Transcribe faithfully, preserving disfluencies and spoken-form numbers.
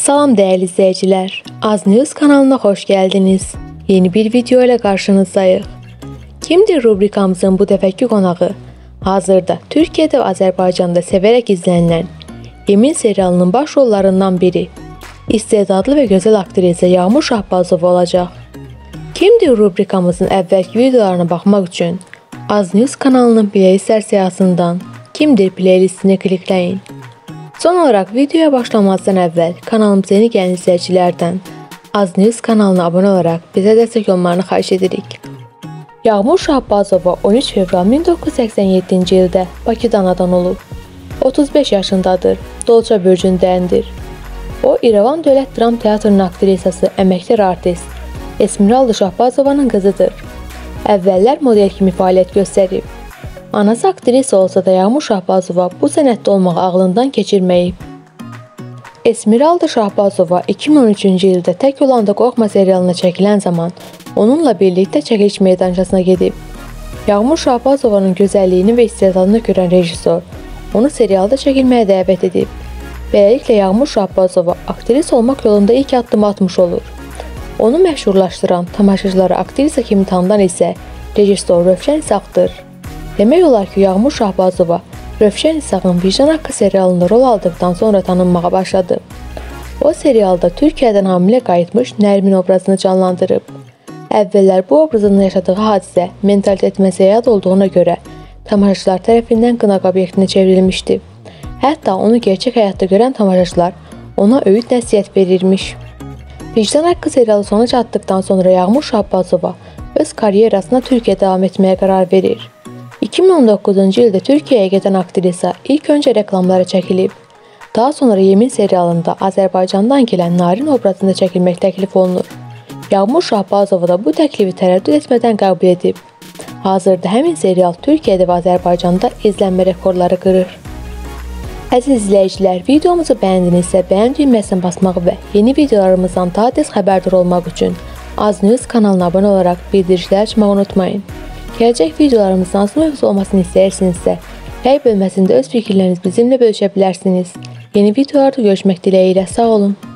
Salam değerli izleyiciler, Az News kanalına hoş geldiniz. Yeni bir video ile karşınızdayıq. Kimdir rubrikamızın bu dəfəki qonağı? Hazırda Türkiye'de ve Azerbaycan'da severek izlənilən Yemin serialının başrollarından biri, istedadlı ve güzel aktrisa Yağmur Şahbazova olacaq. Kimdir rubrikamızın əvvəlki videolarına baxmaq üçün Az News kanalının playlistlər siyahısından Kimdir playlistini klikləyin. Son olarak videoya başlamazdan əvvəl kanalımıza yeni gələn izləyicilərdən Az News kanalına abone olarak bizə dəstək olmalarını xahiş edirik. Yağmur Şahbazova on üç fevral min doqquz yüz səksən yeddinci ildə Bakıda anadan olub. otuz beş yaşındadır, Dolça bürcündəndir. O, İrəvan Dövlət Dram Teatrının aktrisası, əməkdar artist Esmeralda Şahbazovanın qızıdır. Əvvəllər model kimi fəaliyyət göstərib. Anası aktrisa olsa da Yağmur Şahbazova bu sənətdə olmağı ağlından keçirməyib. Esmeralda Şahbazova iki min on üçüncü ildə Tək Olanda Qorxma serialına çəkilən zaman onunla birlikdə çəkiliş meydançasına gedib. Yağmur Şahbazovanın gözəlliyini və istedadını görən rejissor onu serialda çəkilməyə dəvət edib. Beləliklə Yağmur Şahbazova aktrisa olmaq yolunda ilk addımı atmış olur. Onu məşhurlaşdıran, tamaşaçıları aktrisa kimi tanıdan isə rejissor Rövşən İsaqdır. Demək olar ki, Yağmur Şahbazova Rövşən İsaqın Vicdan Haqqı serialında rol aldıqdan sonra tanınmağa başladı. O serialda Türkiyədən hamilə qayıtmış Nərmin obrazını canlandırıb. Əvvəllər bu obrazının yaşadığı hadisə mentalitet məsələyə olduğuna görə tamaşaçılar tərəfindən qınaq obyektinə çevrilmişdi. Hətta onu gerçək həyatda görən tamaşaçılar ona öyüd nəsihət verirmiş. Vicdan Haqqı serialı sona çatdıqdan sonra Yağmur Şahbazova öz karyerasına Türkiyə davam etməyə qərar verir. iki min on doqquzuncu ildə Türkiyəyə gedən aktrisa ilk öncə reklamlara çəkilib. Daha sonra Yemin serialında Azərbaycandan gələn Narin obrazında çəkilmək təklif olunur. Yağmur Şahbazova da bu təklifi tərəddüd etmədən qəbul edib. Hazırda həmin serial Türkiyədə və Azərbaycanda izlənmə rekordları qırır. Əziz izləyicilər, videomuzu bəyəndinizsə bəyən düyməsini basmağı və yeni videolarımızdan daha tez xəbərdar olmaq üçün Az News kanalına abunə olaraq bildirişləri açmağı unutmayın. Gələcək videolarımızın hansı mövzu olmasını istəyirsinizsə, rəy bölməsində öz fikirlərinizi bizimlə bölüşə bilərsiniz. Yeni videolarda görüşmək diləyilə, sağ olun.